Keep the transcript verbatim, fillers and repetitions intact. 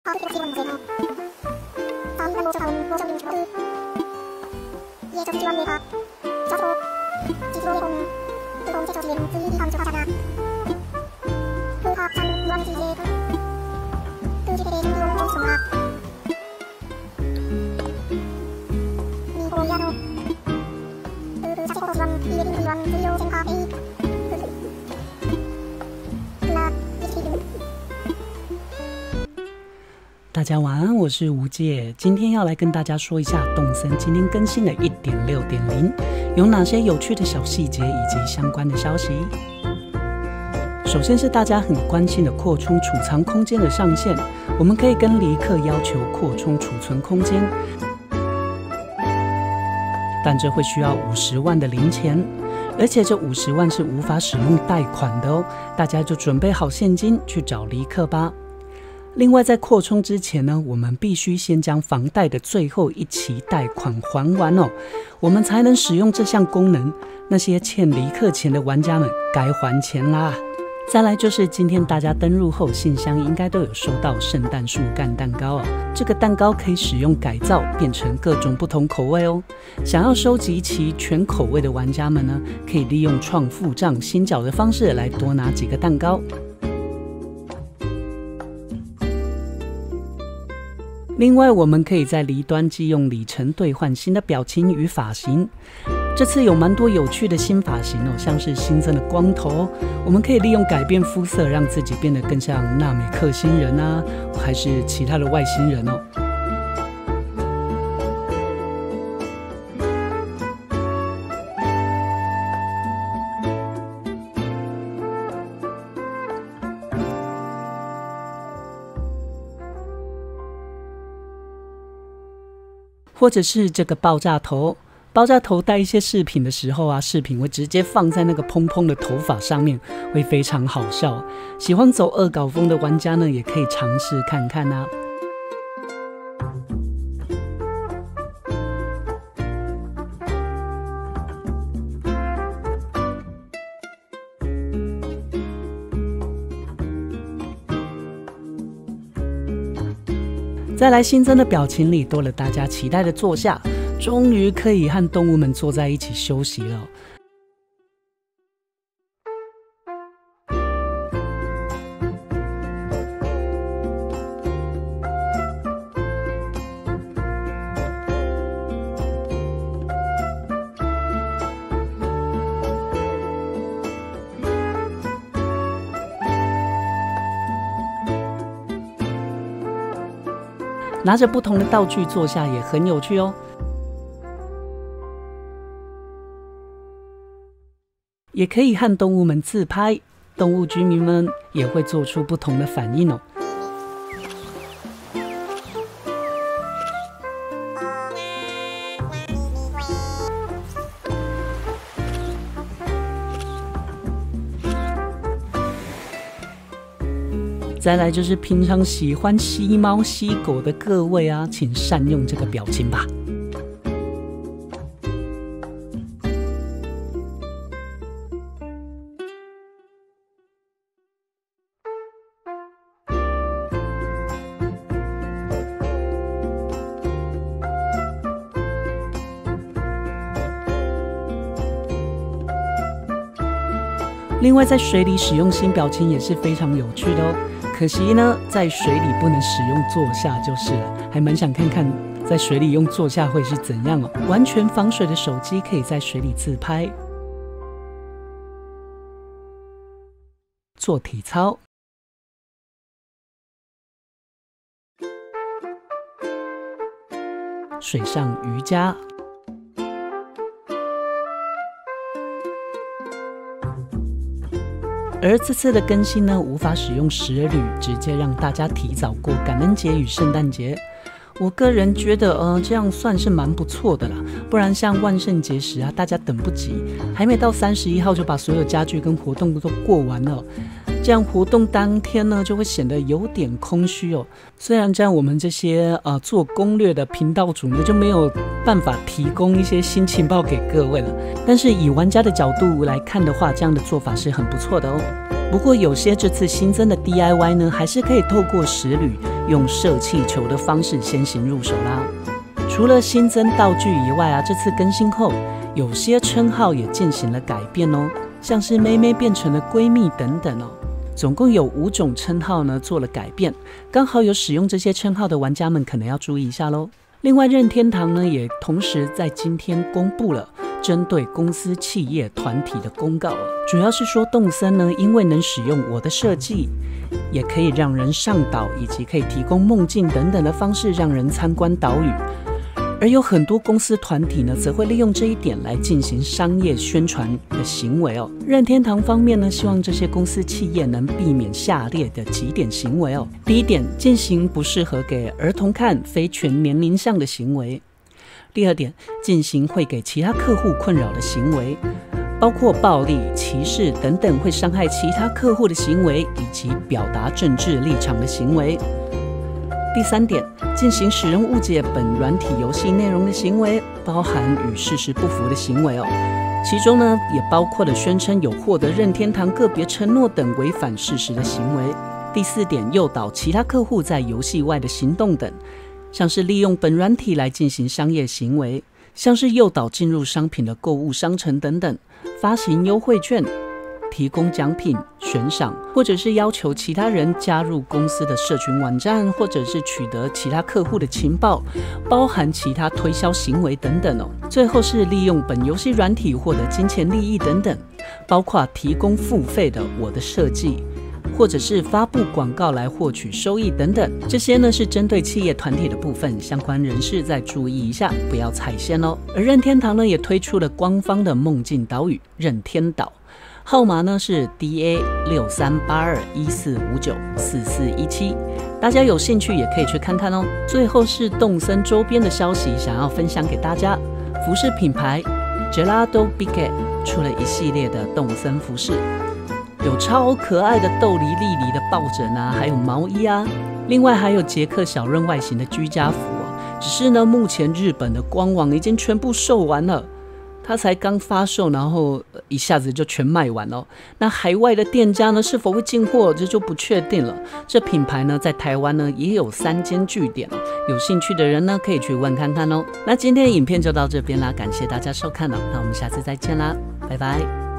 大家晚安，我是吴介，今天要来跟大家说一下动森今天更新的 一点六点零 有哪些有趣的小细节以及相关的消息。首先是大家很关心的扩充储藏空间的上限，我们可以跟离客要求扩充储存空间，但这会需要五十万的零钱，而且这五十万是无法使用贷款的哦，大家就准备好现金去找离客吧。另外，在扩充之前呢，我们必须先将房贷的最后一期贷款还完哦，我们才能使用这项功能。那些欠离客钱的玩家们该还钱啦。再来就是今天大家登入后，信箱应该都有收到圣诞树干蛋糕哦。这个蛋糕可以使用改造变成各种不同口味哦。想要收集齐全口味的玩家们呢，可以利用创付账新角的方式来多拿几个蛋糕。另外，我们可以在离端即用里程兑换新的表情与发型。这次有蛮多有趣的新发型哦，像是新增的光头，我们可以利用改变肤色，让自己变得更像纳美克星人啊，还是其他的外星人哦。或者是这个爆炸头，爆炸头带一些饰品的时候啊，饰品会直接放在那个蓬蓬的头发上面，会非常好笑。喜欢走恶搞风的玩家呢，也可以尝试看看啊。再来新增的表情里多了大家期待的坐下，终于可以和动物们坐在一起休息了。拿着不同的道具坐下也很有趣哦，也可以和动物们自拍，动物居民们也会做出不同的反应哦。再来就是平常喜欢吸猫吸狗的各位啊，请善用这个表情吧。另外，在水里使用新表情也是非常有趣的哦。可惜呢，在水里不能使用坐下就是了，还蛮想看看在水里用坐下会是怎样哦。完全防水的手机可以在水里自拍、做体操、水上瑜伽。而这次的更新呢，无法使用时旅，直接让大家提早过感恩节与圣诞节。我个人觉得，呃，这样算是蛮不错的啦。不然像万圣节时啊，大家等不及，还没到三十一号就把所有家具跟活动都过完了。这样活动当天呢，就会显得有点空虚哦。虽然这样，我们这些呃做攻略的频道主呢，就没有办法提供一些新情报给各位了。但是以玩家的角度来看的话，这样的做法是很不错的哦。不过有些这次新增的 D I Y 呢，还是可以透过时旅用射气球的方式先行入手啦。除了新增道具以外啊，这次更新后，有些称号也进行了改变哦，像是妹妹变成了闺蜜等等哦。总共有五种称号呢做了改变，刚好有使用这些称号的玩家们可能要注意一下咯。另外，任天堂呢也同时在今天公布了针对公司、企业、团体的公告，主要是说动森呢，因为能使用我的设计，也可以让人上岛，以及可以提供梦境等等的方式让人参观岛屿。而有很多公司团体呢，则会利用这一点来进行商业宣传的行为哦。任天堂方面呢，希望这些公司企业能避免下列的几点行为哦。第一点，进行不适合给儿童看、非全年龄向的行为。第二点，进行会给其他客户困扰的行为，包括暴力、歧视等等会伤害其他客户的行为，以及表达政治立场的行为。第三点，进行使人误解本软体游戏内容的行为，包含与事实不符的行为哦。其中呢，也包括了宣称有获得任天堂个别承诺等违反事实的行为。第四点，诱导其他客户在游戏外的行动等，像是利用本软体来进行商业行为，像是诱导进入商品的购物商城等等，发行优惠券，提供奖品、悬赏，或者是要求其他人加入公司的社群网站，或者是取得其他客户的情报，包含其他推销行为等等哦。最后是利用本游戏软体获得金钱利益等等，包括提供付费的我的设计，或者是发布广告来获取收益等等。这些呢是针对企业团体的部分，相关人士再注意一下，不要踩线哦。而任天堂呢也推出了官方的梦境岛屿任天岛。号码呢是 D A 六三八二一四五九四四一七，大家有兴趣也可以去看看哦。最后是动森周边的消息，想要分享给大家。服饰品牌 Gelado Biget 出了一系列的动森服饰，有超可爱的豆梨、莉莉的抱枕啊，还有毛衣啊，另外还有杰克小人外形的居家服啊。只是呢，目前日本的官网已经全部售完了。它才刚发售，然后一下子就全卖完了。那海外的店家呢，是否会进货，这就不确定了。这品牌呢，在台湾呢也有三间据点，有兴趣的人呢可以去问看看哦。那今天的影片就到这边啦，感谢大家收看了，那我们下次再见啦，拜拜。